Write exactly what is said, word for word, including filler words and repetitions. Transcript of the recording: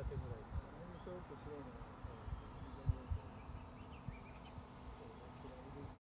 手ぐらいですかね。 ちょっと白いのが